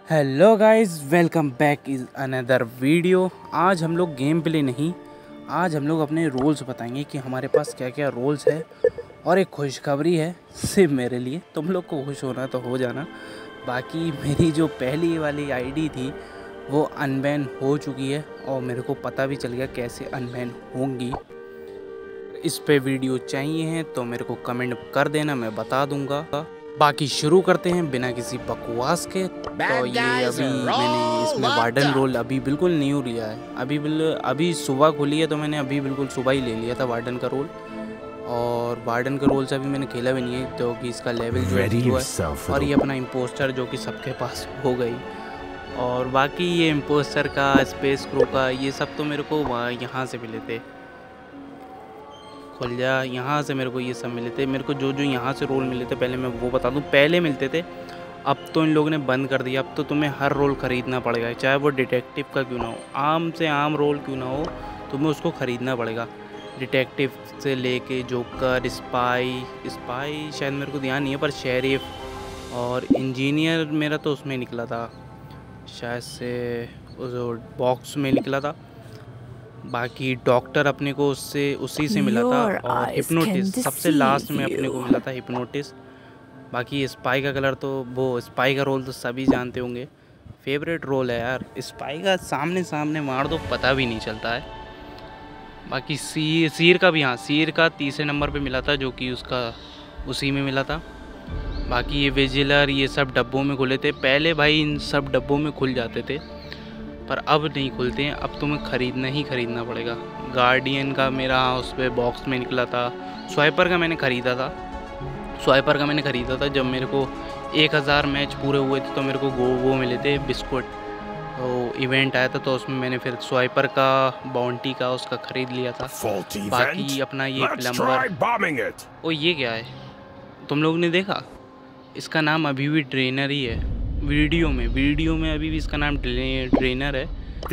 Hello guys, welcome back is another video. आज हम लोग गेम प्ले नहीं, आज हम लोग अपने रोल्स बताएंगे कि हमारे पास क्या क्या रोल्स है। और एक खुशखबरी है सिर्फ मेरे लिए, तुम लोग को खुश होना तो हो जाना। बाकी मेरी जो पहली वाली आईडी थी वो अनबैन हो चुकी है और मेरे को पता भी चल गया कैसे अनबैन होंगी। इस पे वीडियो चाहिए है तो मेरे को कमेंट कर देना, मैं बता दूंगा। बाकी शुरू करते हैं बिना किसी बकवास के। तो ये अभी मैंने इसमें वार्डन रोल अभी बिल्कुल न्यू लिया है। अभी सुबह खुली है तो मैंने अभी बिल्कुल सुबह ही ले लिया था वार्डन का रोल। और वार्डन के रोल से अभी मैंने खेला भी नहीं है तो कि इसका लेवल जो है। और ये अपना इम्पोस्टर जो कि सबके पास हो गई। और बाकी ये इम्पोस्टर का, स्पेस क्रू का, ये सब तो मेरे को यहाँ से मिले थे। खुल जा, यहाँ से मेरे को ये सब मिले थे। मेरे को जो जो यहाँ से रोल मिले थे पहले मैं वो बता दूँ। पहले मिलते थे, अब तो इन लोगों ने बंद कर दिया। अब तो तुम्हें हर रोल ख़रीदना पड़ेगा, चाहे वो डिटेक्टिव का क्यों ना हो, आम से आम रोल क्यों ना हो, तुम्हें उसको ख़रीदना पड़ेगा। डिटेक्टिव से लेके जोकर, स्पाई शायद मेरे को ध्यान नहीं है, पर शेरिफ और इंजीनियर मेरा तो उसमें निकला था, शायद से उस बॉक्स में निकला था। बाकी डॉक्टर अपने को उसी से मिला था। और हिप्नोटिस्ट सबसे लास्ट में अपने को मिला था, हिप्नोटिस्ट। बाकी स्पाई का कलर तो वो स्पाई का रोल तो सभी जानते होंगे, फेवरेट रोल है यार स्पाई का। सामने सामने मार दो पता भी नहीं चलता है। बाकी सीर का भी, हाँ सीर का तीसरे नंबर पे मिला था, जो कि उसका उसी में मिला था। बाकी ये विजिलर, ये सब डब्बों में खुले थे पहले भाई, इन सब डब्बों में खुल जाते थे, पर अब नहीं खुलते हैं। अब तुम्हें ख़रीदना पड़ेगा। गार्डियन का मेरा उस पर बॉक्स में निकला था। स्वाइपर का मैंने ख़रीदा था जब मेरे को 1000 मैच पूरे हुए थे तो मेरे को वो मिले थे बिस्कुट। तो इवेंट आया था तो उसमें मैंने फिर स्वाइपर का, बाउंटी का, उसका ख़रीद लिया था। बाकी अपना ये प्लम्बर, ओ ये क्या है, तुम लोग ने देखा? इसका नाम अभी भी ट्रेनर ही है। वीडियो में अभी भी इसका नाम ट्रेनर है।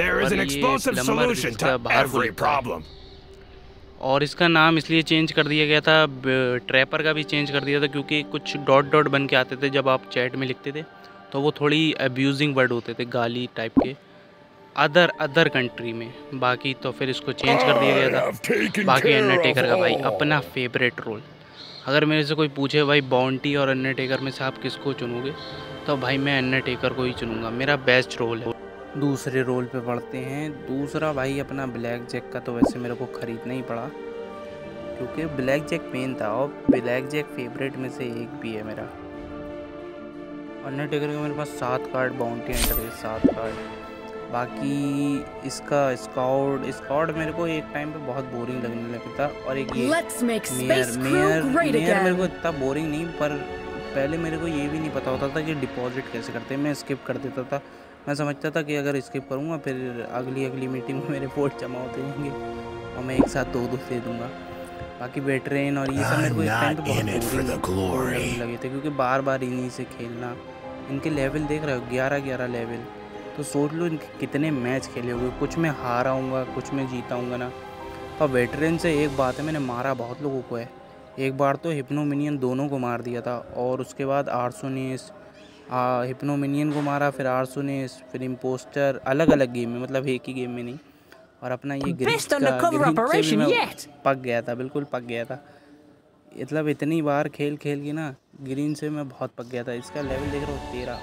और इसका नाम इसलिए चेंज कर दिया गया था, ट्रैपर का भी चेंज कर दिया था, क्योंकि कुछ डॉट डॉट बन के आते थे जब आप चैट में लिखते थे, तो वो थोड़ी अब्यूजिंग वर्ड होते थे, गाली टाइप के, अदर कंट्री में। बाकी तो फिर इसको चेंज कर दिया गया था। बाकी अंडरटेकर का भाई अपना फेवरेट रोल। अगर मेरे से कोई पूछे भाई बाउंटी और अंडरटेकर में से आप किसको चुनोगे, तो भाई मैं अंडरटेकर को ही चुनूँगा, मेरा बेस्ट रोल है। दूसरे रोल पे बढ़ते हैं। दूसरा भाई अपना ब्लैक जैक का, तो वैसे मेरे को ख़रीदना ही पड़ा क्योंकि ब्लैक जैक मेन था और ब्लैक जैक फेवरेट में से एक भी है मेरा। अंडरटेकर के मेरे पास 7 कार्ड, बाउंटी एंटर के 7 कार्ड। बाकी इसका स्कॉट मेरे को एक टाइम पे बहुत बोरिंग लगने लगा था। और एक ये मेयर मेरे को इतना बोरिंग नहीं, पर पहले मेरे को ये भी नहीं पता होता था कि डिपॉजिट कैसे करते हैं। मैं स्किप कर देता था। मैं समझता था कि अगर स्किप करूँगा फिर अगली मीटिंग में मेरे वोट जमा होते रहेंगे और मैं एक साथ 2 दे दूँगा। बाकी वेटरेन और ये सब मेरे को इस टाइम पे बहुत बोरिंग लगे थे, क्योंकि बार बार इन्हीं से खेलना। इनके लेवल देख रहे हो, 11 लेवल, तो सोच लो इनके कितने मैच खेले होंगे। कुछ में हारा हूँगा, कुछ में जीता हूँगा ना। और वेटरेन से एक बात है, मैंने मारा बहुत लोगों को है। एक बार तो हिप्नोमिनियन दोनों को मार दिया था, और उसके बाद आर्सोनिस, हिप्नोमिनियन को मारा, फिर आर्सोनिस, फिर इम्पोस्टर, अलग अलग गेम में, मतलब एक ही गेम में नहीं। और अपना ये ग्रीन से मैं पक गया था, बिल्कुल पक गया था। मतलब इतनी बार खेल के ना ग्रीन से मैं बहुत पक गया था। इसका लेवल देख रहा हो 13।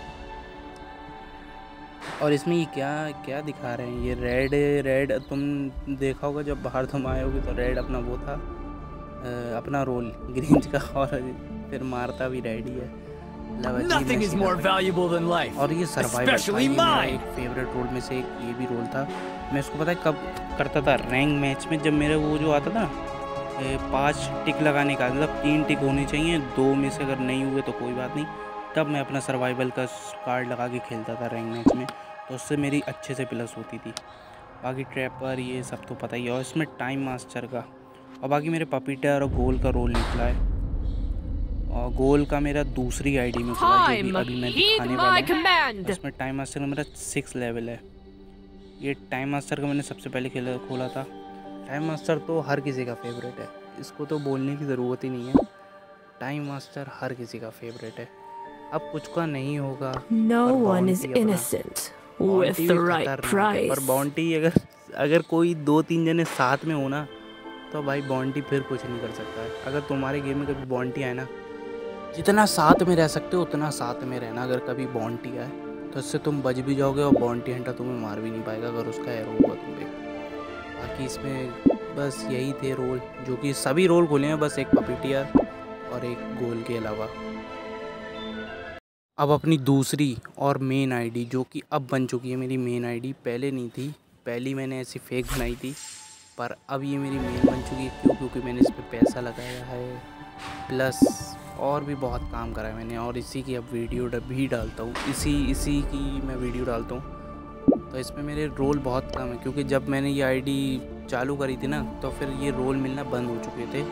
और इसमें ये क्या दिखा रहे हैं, ये रेड तुम देखा होगा जब बाहर तुम आए होगे, तो रेड अपना वो था, अपना रोल ग्रीन का, और फिर मारता भी रेड ही है। और ये सर्वाइवल एक फेवरेट रोल में से ये भी रोल था। मैं इसको पता है कब करता था, रैंक मैच में, जब मेरे वो जो आता था 5 टिक लगाने का, मतलब 3 टिक होनी चाहिए, 2 में से अगर नहीं हुए तो कोई बात नहीं, तब मैं अपना सर्वाइवल का कार्ड लगा के खेलता था रैंक मैच में, तो उससे मेरी अच्छे से प्लस होती थी। बाकी ट्रैपर ये सब तो पता ही है। और इसमें टाइम मास्टर का, और बाकी मेरे पपीटर और गोल का रोल निकला है। और गोल का मेरा दूसरी आईडी में खुला, जो भी अभी मैं दिखाने वाला हूं। उसमें टाइम मास्टर का मेरा 6 लेवल है। ये टाइम मास्टर का मैंने सबसे पहले खोला था। टाइम मास्टर तो हर किसी का फेवरेट है, इसको तो बोलने की ज़रूरत ही नहीं है। टाइम मास्टर हर किसी का फेवरेट है। अब कुछ का नहीं होगा। No पर one is बाउंटी अपना, innocent with बाउंटी the भी right खतरनाक है। पर price. बाउंटी अगर अगर कोई 2-3 जने साथ में हो ना, तो भाई बाउंटी फिर कुछ नहीं कर सकता है। अगर तुम्हारे गेम में कभी बाउंटी आए ना, जितना साथ में रह सकते हो उतना साथ में रहना। अगर कभी बाउंटी आए तो इससे तुम बच भी जाओगे और बाउंटी हंटर तुम्हें मार भी नहीं पाएगा अगर उसका एरो हुआ तुम पे। बाकी इसमें बस यही थे रोल, जो कि सभी रोल खोले हैं, बस एक पपीटियर और एक गोल के अलावा। अब अपनी दूसरी और मेन आईडी, जो कि अब बन चुकी है मेरी मेन आईडी, पहले नहीं थी, पहली मैंने ऐसी फेक बनाई थी, पर अब ये मेरी मेन बन चुकी है। क्यों? क्योंकि मैंने इस पर पैसा लगाया है, प्लस और भी बहुत काम करा है मैंने, और इसी की अब वीडियो भी डालता हूँ, इसी की मैं वीडियो डालता हूँ। तो इसमें मेरे रोल बहुत कम है, क्योंकि जब मैंने ये आईडी चालू करी थी ना, तो फिर ये रोल मिलना बंद हो चुके थे,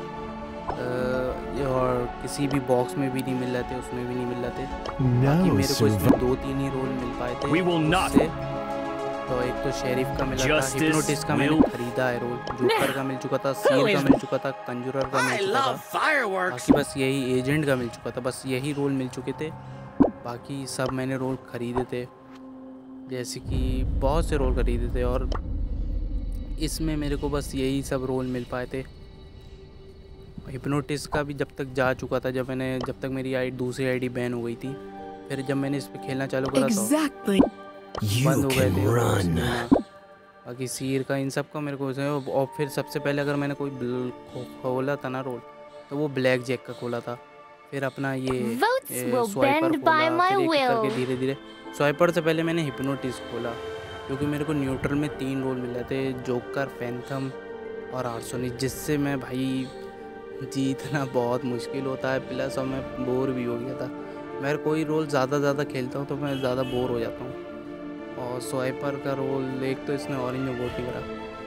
और किसी भी बॉक्स में भी नहीं मिल रहे थे, उसमें भी नहीं मिल रहे थे। बाकी मेरे को इसमें 2-3 ही रोल मिल पाए थे उससे। तो एक तो शेरिफ का मिला था, हिप्नोटिस्ट का मैंने खरीदा है रोल, जोकर का मिल चुका था, सीर का मिल चुका था, कंजूरर का मिल चुका था, बाकी बस यही एजेंट का मिल चुका था, बस यही रोल मिल चुके थे। बाकी सब मैंने रोल खरीदे थे, जैसे कि बहुत से रोल खरीदे थे, और इसमें मेरे को बस यही सब रोल मिल पाए थे। हिप्नोटिस्ट का भी जब तक जा चुका था, जब तक मेरी दूसरी आईडी बैन हो गई थी, फिर जब मैंने इस पर खेलना चालू करा तो बंद हो गए थे। बाकी सीर का, इन सब का मेरे को, और फिर सबसे पहले अगर मैंने कोई खोला था ना रोल, तो वो ब्लैक जैक का खोला था। फिर अपना ये स्वाइपर खोला, फिर एक करके धीरे धीरे, स्वाइपर से पहले मैंने हिप्नोटिस्ट खोला, क्योंकि मेरे को न्यूट्रल में 3 रोल मिल रहे थे, जोकर, फैंथम और आर्सोनिक, जिससे मैं भाई जीतना बहुत मुश्किल होता है, प्लस और मैं बोर भी हो गया था। मैं कोई रोल ज़्यादा खेलता हूँ तो मैं ज़्यादा बोर हो जाता हूँ। और स्वाइपर का रोल, एक तो इसने ऑरेंज में वोट नहीं करा,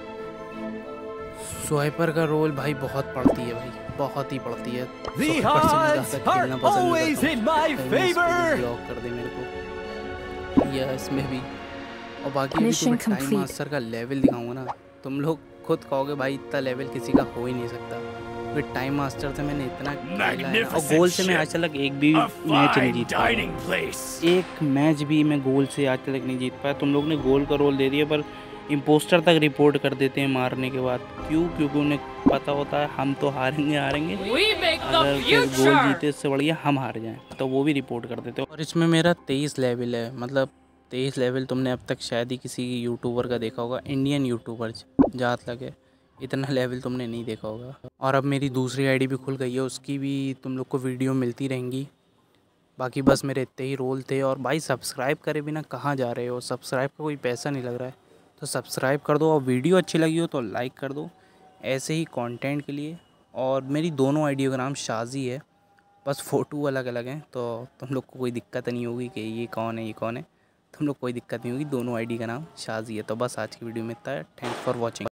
स्वाइपर का रोल भाई बहुत पड़ती है भाई, बहुत ही पड़ती है। खेलना पसंद ब्लॉक कर दे मेरे को, या इसमें भी। और बाकी टाइम मास्टर का लेवल दिखाऊंगा ना, तुम लोग खुद कहोगे भाई इतना लेवल किसी का हो ही नहीं सकता। फिर टाइम मास्टर से मैंने इतना खेला है, और गोल से मैं आज तक एक भी मैच नहीं जीत पाया, एक मैच भी मैं गोल से आज तक नहीं जीत पाया। तुम लोग ने गोल का रोल दे दिया, पर इम्पोस्टर तक रिपोर्ट कर देते हैं मारने के बाद। क्यों? क्योंकि उन्हें पता होता है हम तो हारेंगे, अगर फिर गोल जीते इससे बढ़िया हम हार जाएं, तो वो भी रिपोर्ट कर देते हैं। और इसमें मेरा 23 लेवल है, मतलब 23 लेवल तुमने अब तक शायद ही किसी यूट्यूबर का देखा होगा, इंडियन यूट्यूबर जहाँ तक है, इतना लेवल तुमने नहीं देखा होगा। और अब मेरी दूसरी आईडी भी खुल गई है, उसकी भी तुम लोग को वीडियो मिलती रहेंगी। बाकी बस मेरे इतने ही रोल थे। और भाई सब्सक्राइब करे बिना कहाँ जा रहे हो, सब्सक्राइब का कोई पैसा नहीं लग रहा है, तो सब्सक्राइब कर दो, और वीडियो अच्छी लगी हो तो लाइक कर दो, ऐसे ही कंटेंट के लिए। और मेरी दोनों आईडियों का नाम शाजी है, बस फ़ोटो अलग अलग हैं, तो तुम लोग को कोई दिक्कत नहीं होगी कि ये कौन है ये कौन है, तुम लोग कोई दिक्कत नहीं होगी, दोनों आईडी का नाम शाजी है। तो बस आज की वीडियो में इतना है, थैंक्स फॉर वॉचिंग।